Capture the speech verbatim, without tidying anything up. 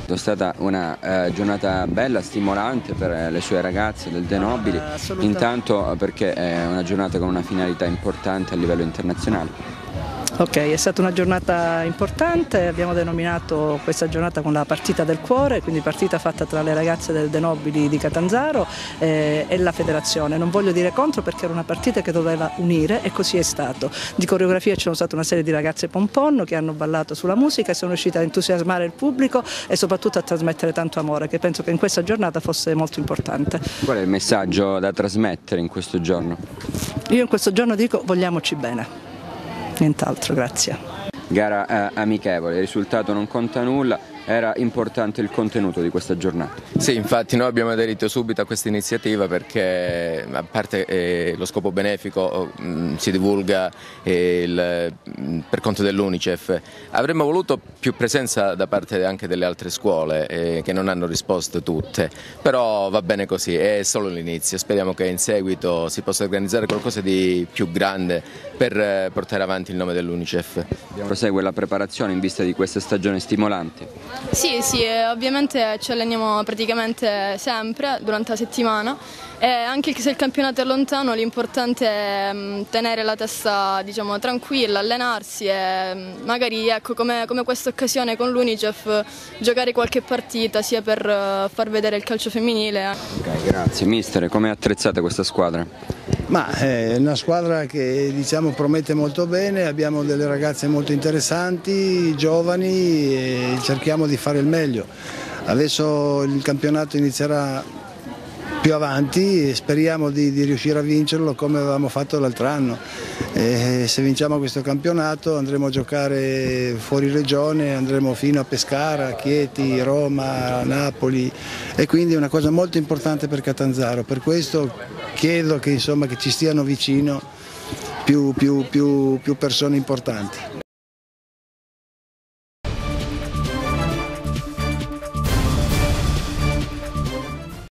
È stata una eh, giornata bella, stimolante per le sue ragazze del De Nobili, uh, intanto perché è una giornata con una finalità importante a livello internazionale. Ok, è stata una giornata importante, abbiamo denominato questa giornata con la partita del cuore, quindi partita fatta tra le ragazze del De Nobili di Catanzaro eh, e la federazione. Non voglio dire contro perché era una partita che doveva unire e così è stato. Di coreografia ci sono state una serie di ragazze pompon che hanno ballato sulla musica e sono riuscite a entusiasmare il pubblico e soprattutto a trasmettere tanto amore, che penso che in questa giornata fosse molto importante. Qual è il messaggio da trasmettere in questo giorno? Io in questo giorno dico vogliamoci bene. Nient'altro, grazie. Gara eh, amichevole, il risultato non conta nulla, era importante il contenuto di questa giornata. Sì, infatti noi abbiamo aderito subito a questa iniziativa perché a parte eh, lo scopo benefico mh, si divulga eh, il, mh, per conto dell'Unicef, avremmo voluto più presenza da parte anche delle altre scuole eh, che non hanno risposto tutte, però va bene così, è solo l'inizio, speriamo che in seguito si possa organizzare qualcosa di più grande per eh, portare avanti il nome dell'Unicef. Prosegue la preparazione in vista di questa stagione stimolante? Sì, sì, ovviamente ci alleniamo praticamente sempre durante la settimana e anche se il campionato è lontano l'importante è tenere la testa, diciamo, tranquilla, allenarsi e magari, ecco, come, come questa occasione con l'Unicef giocare qualche partita sia per far vedere il calcio femminile. Ok, grazie. Mister, come è attrezzata questa squadra? Ma è una squadra che, diciamo, promette molto bene, abbiamo delle ragazze molto interessanti, giovani e cerchiamo di fare il meglio. Adesso il campionato inizierà più avanti e speriamo di, di riuscire a vincerlo come avevamo fatto l'altro anno. E se vinciamo questo campionato andremo a giocare fuori regione, andremo fino a Pescara, Chieti, Roma, Napoli e quindi è una cosa molto importante per Catanzaro. Per questo chiedo che, insomma, che ci stiano vicino più, più, più, più persone importanti.